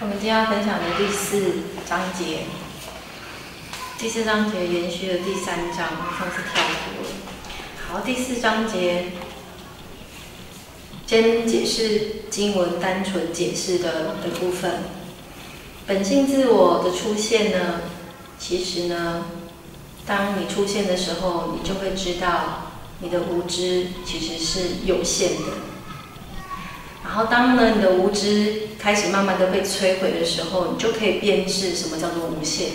我们今天要分享的第4章节，第4章节延续了第3章，上次跳过了。好，第4章节先解释经文单纯解释的部分。本性自我的出现呢，其实呢，当你出现的时候，你就会知道你的无知其实是有限的。然后当呢你的无知开始慢慢的被摧毁的时候，你就可以辨识什么叫做无限，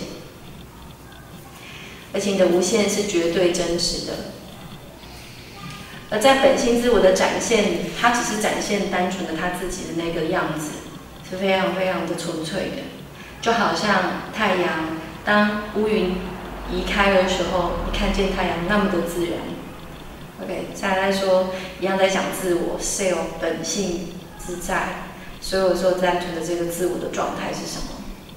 而且你的无限是绝对真实的。而在本性自我的展现，它只是展现单纯的他自己的那个样子，是非常非常的纯粹的。就好像太阳，当乌云移开的时候，你看见太阳那么的自然。OK， 再来说，一样在讲自我 self 本性自在，所以我说单纯的这个自我的状态是什么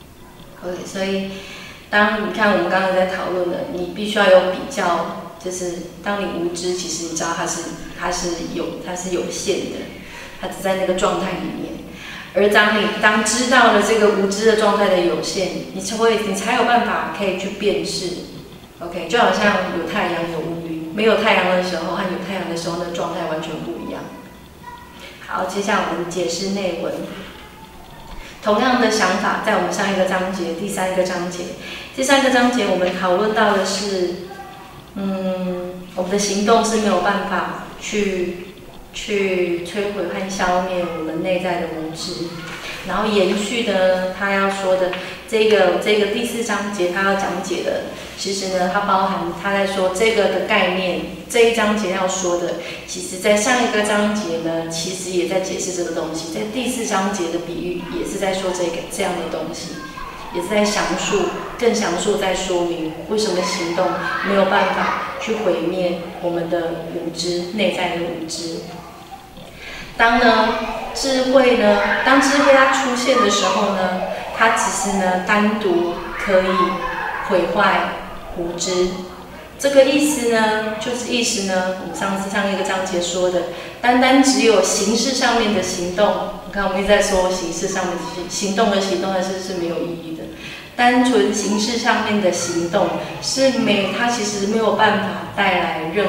？OK， 所以当你看我们刚刚在讨论的，你必须要有比较，就是当你无知，其实你知道它是有限的，它只在那个状态里面。而当知道了这个无知的状态的有限，你才有办法可以去辨识。OK， 就好像有太阳有乌云，没有太阳的时候和有太阳的时候的状态完全不一样。好，接下来我们解释内文。同样的想法在我们上一个章节第3个章节，第3个章节我们讨论到的是，我们的行动是没有办法去摧毁和消灭我们内在的无知。然后延续的他要说的这个第4章节他要讲解的，其实呢它包含他在说这个的概念，这一章节要说的，其实在上一个章节呢其实也在解释这个东西，在第4章节的比喻也是在说这样的东西，也是在更详述在说明为什么行动没有办法去毁灭我们的无知，内在的无知。当智慧它出现的时候呢，它其实呢单独可以毁坏无知。这个意思呢，我们上一个章节说的，单单只有形式上面的行动，你看我们一直在说形式上面的行动，但是没有意义的。单纯形式上面的行动它其实没有办法带来任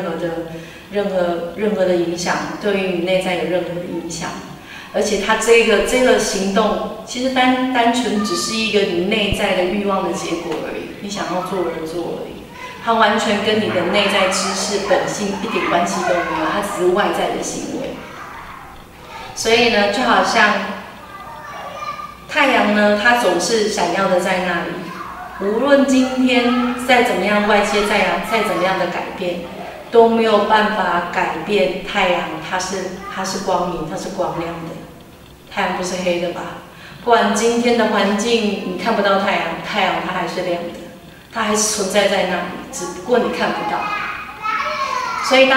何的影响，对于你内在有任何的影响。而且它这个行动，其实单纯只是一个你内在的欲望的结果而已，你想要做而做而已。它完全跟你的内在知识本性一点关系都没有，它只是外在的行为。所以呢，就好像太阳呢，它总是闪耀的在那里，无论今天再怎么样外界再怎么样的改变，都没有办法改变太阳，它是光明，它是光亮的。太阳不是黑的吧？不然今天的环境你看不到太阳，太阳它还是亮的，它还是存在在那里，只不过你看不到。所以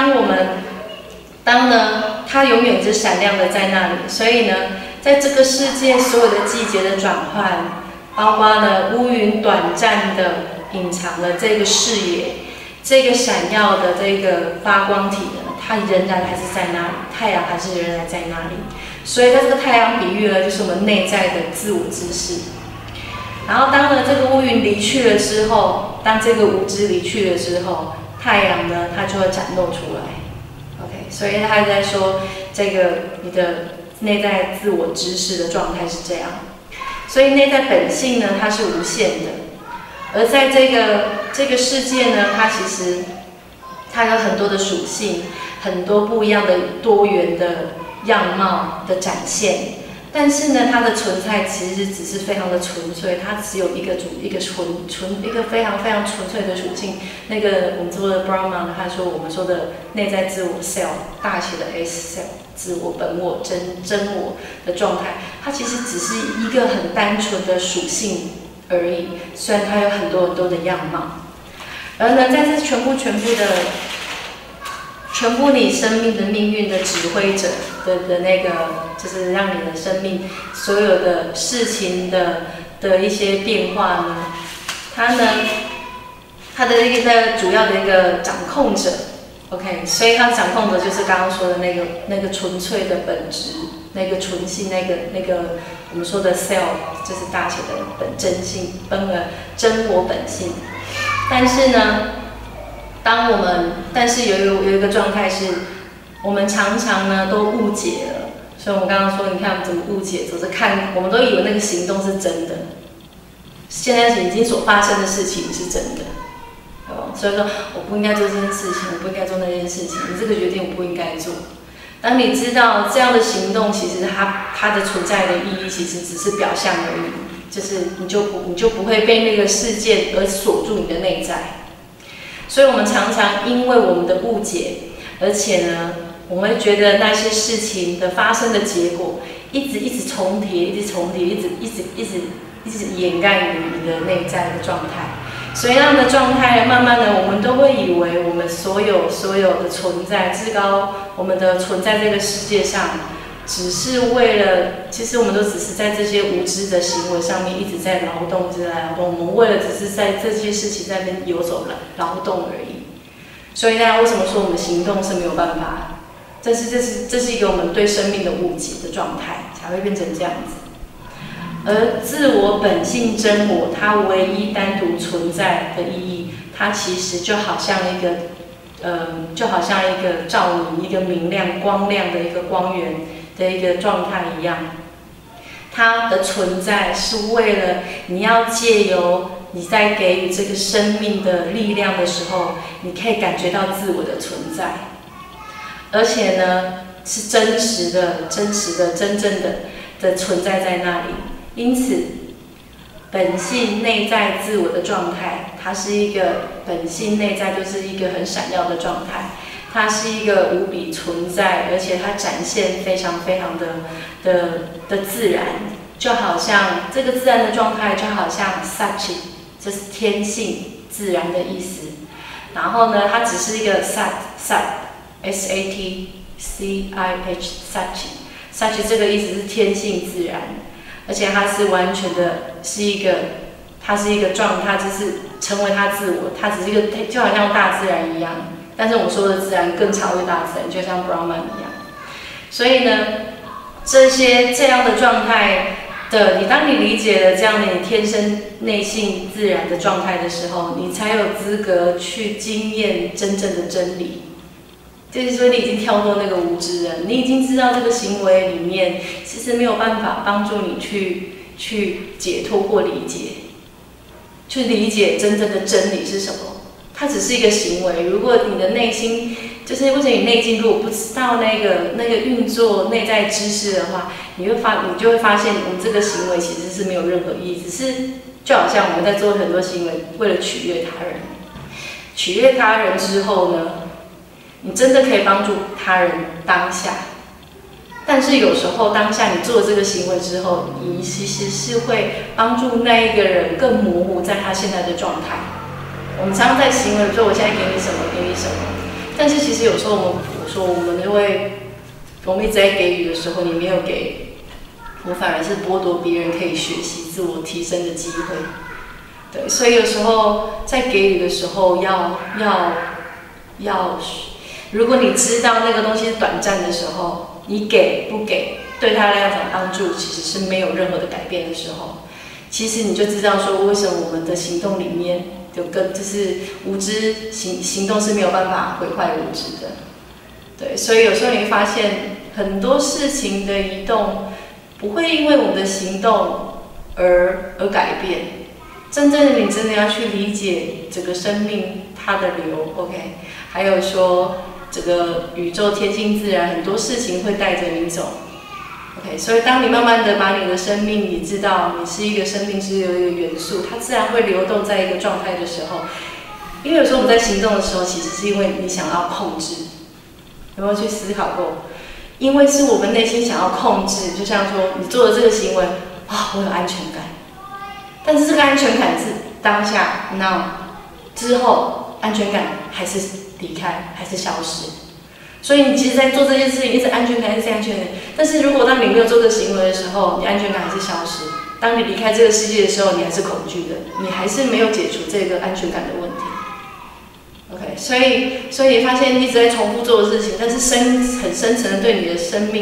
它永远是闪亮的在那里。所以呢，在这个世界所有的季节的转换，包括呢乌云短暂的隐藏了这个视野，这个闪耀的这个发光体呢，它仍然还是在那里，太阳还是仍然在那里。所以在这个太阳比喻呢，就是我们内在的自我知识。然后当这个乌云离去了之后，当这个无知离去了之后，太阳呢它就会展露出来。OK， 所以他在说这个你的内在自我知识的状态是这样。所以内在本性呢，它是无限的。而在这个世界呢，它有很多的属性，很多不一样的多元的样貌的展现。但是呢，它的存在其实只是非常的纯粹，它只有一个非常非常纯粹的属性。那个我们说的 Brahman， 他说我们说的内在自我 self， 大写的 S self， 自我本我真我的状态，它其实只是一个很单纯的属性而已。虽然它有很多的样貌，而呢，在这全部你生命的命运的指挥者的那个，就是让你的生命所有的事情的一些变化呢，它的一个主要的一个掌控者 ，OK， 所以它掌控的就是刚刚说的那个纯粹的本质那个纯性，那个我们说的 self， 就是大写的本真性，真我本性。但是呢，但是有一个状态是，我们常常呢都误解了。所以我们刚刚说，你看我们怎么误解，总是看，我们都以为那个行动是真的，现在已经所发生的事情是真的。所以说，我不应该做这件事情，我不应该做那件事情，你这个决定我不应该做。当你知道这样的行动，其实它的存在的意义，其实只是表象而已，就是你就不会被那个事件而锁住你的内在。所以我们常常因为我们的误解，而且呢，我们会觉得那些事情的发生的结果，一直重叠，一直掩盖你的内在的状态。所以那样的状态，慢慢的，我们都会以为我们所有的存在，至高我们的存在这个世界上，只是为了，其实我们都只是在这些无知的行为上面一直在劳动，我们为了只是在这些事情在那边游走劳动而已。所以大家为什么说我们行动是没有办法？这是一个我们对生命的误解的状态，才会变成这样子。而自我本性真我，它唯一单独存在的意义，它其实就好像一个照明，一个明亮光亮的一个光源的一个状态一样。它的存在是为了你要借由你在给予这个生命的力量的时候，你可以感觉到自我的存在，而且呢是真实的、真正的存在在那里。因此，本性内在自我的状态，它是一个本性内在就是一个很闪耀的状态，它是一个无比存在，而且它展现非常的自然，就好像这个自然的状态，就好像 Sati， 这是天性自然的意思。然后呢，它只是一个 Sat， Sati 这个意思是天性自然。而且它是完全的，它是一个状态，就是成为它自我，它只是一个，就好像大自然一样。但是我们说的自然更超越大自然，就像 Brahman 一样。所以呢，这样的状态的，当你理解了这样的你天生内性自然的状态的时候，你才有资格去经验真正的真理。就是说，你已经跳过那个无知了，你已经知道这个行为里面其实没有办法帮助你去解脱或理解，去理解真正的真理是什么。它只是一个行为。如果你的内心就是为什么你内心如果不知道那个运作内在知识的话，你就会发现我们这个行为其实是没有任何意义，只是就好像我们在做很多行为为了取悦他人，取悦他人之后呢？你真的可以帮助他人当下，但是有时候当下你做这个行为之后，你其实是会帮助那一个人更模糊在他现在的状态。我们常常在行为说我现在给你什么，给你什么，但是其实有时候我们一直在给予的时候，你没有给，我反而是剥夺别人可以学习自我提升的机会。对，所以有时候在给予的时候要。如果你知道那个东西是短暂的时候，你给不给对他来讲帮助其实是没有任何的改变的时候，其实你就知道说为什么我们的行动里面就是无知行动是没有办法毁坏无知的。对，所以有时候你会发现很多事情的移动不会因为我们的行动而改变。真正的你真的要去理解整个生命它的流 ，OK， 还有说这个宇宙天性自然很多事情会带着你走 ，OK， 所以当你慢慢的把你的生命，你知道你是一个生命是有一个元素，它自然会流动在一个状态的时候，因为有时候我们在行动的时候，其实是因为你想要控制，有没有去思考过？因为是我们内心想要控制，就像说你做了这个行为，我有安全感。但是这个安全感是当下 now 之后，安全感还是离开，还是消失。所以你其实，在做这件事情，一直安全感，一直安全感。但是如果当你没有做这个行为的时候，你安全感还是消失。当你离开这个世界的时候，你还是恐惧的，你还是没有解除这个安全感的问题。OK， 所以你发现一直在重复做的事情，但是很深层的对你的生命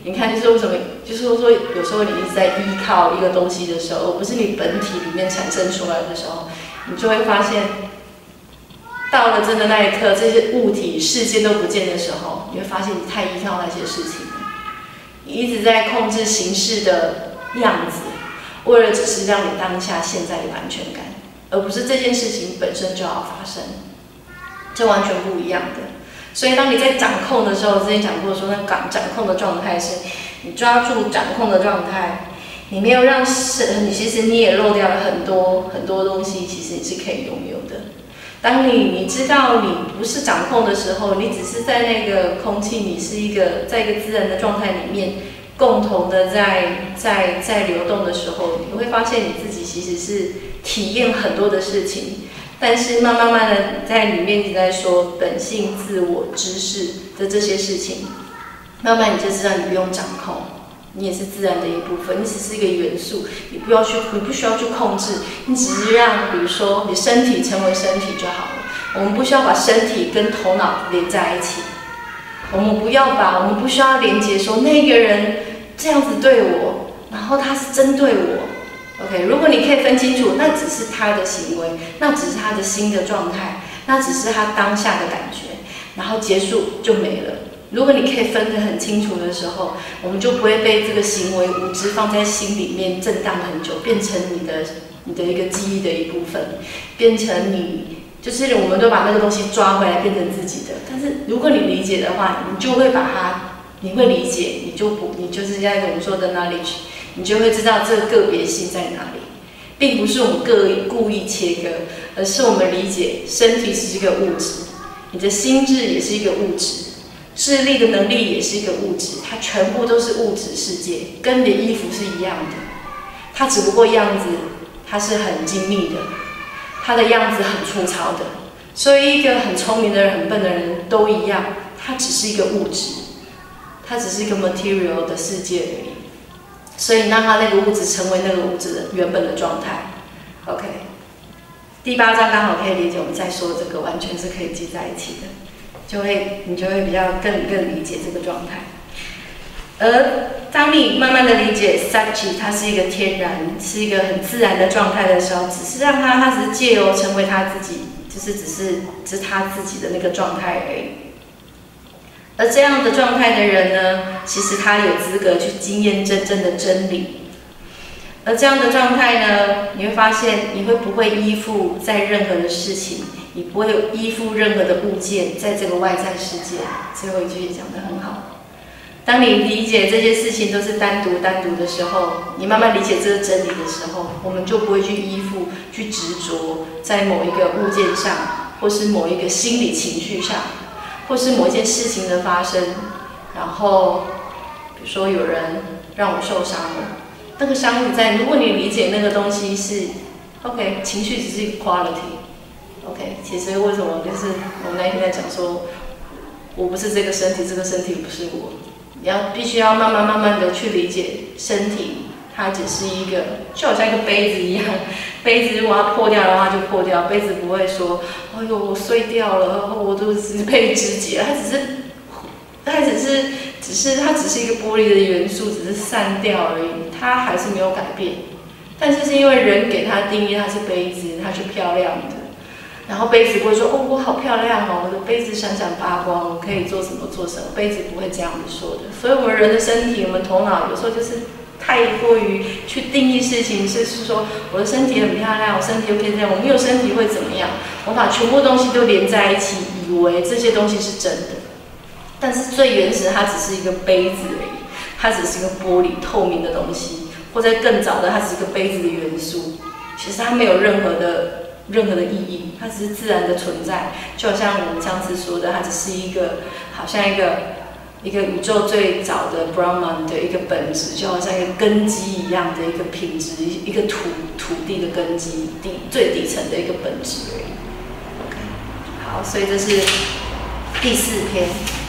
你看，就是为什么，就是说有时候你一直在依靠一个东西的时候，不是你本体里面产生出来的时候，你就会发现，到了真的那一刻，这些物体、事件都不见的时候，你会发现你太依靠那些事情了，你一直在控制形式的样子，为了只是让你当下现在有安全感，而不是这件事情本身就要发生，这完全不一样的。所以，当你在掌控的时候，之前讲过说，那掌控的状态是，你抓住掌控的状态，你没有让你其实你也漏掉了很多很多东西，其实你是可以拥有的。当你知道你不是掌控的时候，你只是在那个空气，你是一个在一个自然的状态里面，共同的在流动的时候，你会发现你自己其实是体验很多的事情。但是慢慢的在里面一直在说本性、自我、知识的这些事情，慢慢你就知道你不用掌控，你也是自然的一部分，你只是一个元素，你不需要去控制，你只是让比如说你身体成为身体就好了。我们不需要把身体跟头脑连在一起，我们不需要连接说那个人这样子对我，然后他是针对我。OK， 如果你可以分清楚，那只是他的行为，那只是他的心的状态，那只是他当下的感觉，然后结束就没了。如果你可以分得很清楚的时候，我们就不会被这个行为无知放在心里面震荡很久，变成你的一个记忆的一部分，变成你就是我们都把那个东西抓回来变成自己的。但是如果你理解的话，你就会把它，你会理解，你就是在我们说的 knowledge。你就会知道这个个别性在哪里，并不是我们故意切割，而是我们理解身体是一个物质，你的心智也是一个物质，智力的能力也是一个物质，它全部都是物质世界，跟你的衣服是一样的，它只不过样子它是很精密的，它的样子很粗糙的，所以一个很聪明的人、很笨的人都一样，它只是一个物质，它只是一个 material 的世界而已。所以让它那个物质成为那个物质的原本的状态。OK， 第8章刚好可以理解我们在说的这个，完全是可以记在一起的，你就会比较更理解这个状态。而当你慢慢的理解 Sati 它是一个天然，是一个很自然的状态的时候，只是让它只是借由成为他自己，就是只是他自己的那个状态而已。而这样的状态的人呢，其实他有资格去经验真正的真理。而这样的状态呢，你会发现你不会依附在任何的事情，你不会依附任何的物件，在这个外在世界。最后一句也讲得很好。当你理解这些事情都是单独的时候，你慢慢理解这个真理的时候，我们就不会去依附、去执着在某一个物件上，或是某一个心理情绪上。或是某一件事情的发生，然后比如说有人让我受伤了，那个伤你在，如果你理解那个东西是 OK， 情绪只是一个 quality，OK， 其实为什么就是我们那天在讲说，我不是这个身体，这个身体不是我，你必须要慢慢的去理解身体。它只是一个，就好像一个杯子一样，杯子如果它破掉的话就破掉，杯子不会说，哎呦我碎掉了，我都是被肢解了，它只是一个玻璃的元素，只是散掉而已，它还是没有改变。但是因为人给它定义，它是杯子，它是漂亮的，然后杯子不会说，哦我好漂亮哦，我的杯子闪闪发光，我可以做什么，杯子不会这样子说的。所以我们人的身体，我们头脑有时候就是太过于去定义事情，是说我的身体很漂亮，我身体又可以这样，我没有身体会怎么样？我把全部东西都连在一起，以为这些东西是真的，但是最原始它只是一个杯子而已，它只是一个玻璃透明的东西，或者更早的它只是一个杯子的元素，其实它没有任何的意义，它只是自然的存在，就好像我们上次说的，它只是一个好像一个宇宙最早的 Brahman 的一个本质，就好像一个根基一样的一个品质，一个土地的根基，最底层的一个本质而已。OK， 好，所以这是第4篇。